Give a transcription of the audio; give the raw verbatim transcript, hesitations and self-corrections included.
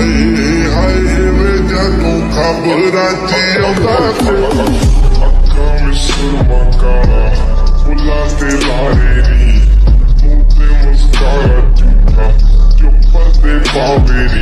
ਹਾਏ ਹਾਏ ਵੇ ਜਦੋਂ ਖਬਰਾਂ ਚ ਆਉਂਦਾ ਅੱਖਾਂ ਵਿੱਚ ਸੁਰਮਾ ਕਾਲਾ ਫੁੱਲਾਂ ਤੇ ਲਾਰੇ ਨੀ ਮੂੰਹ ਤੇ ਮੁਸਕਾਰਾ ਝੂਠਾ ਜੋ ਪਰਦੇ ਪਾਵੇ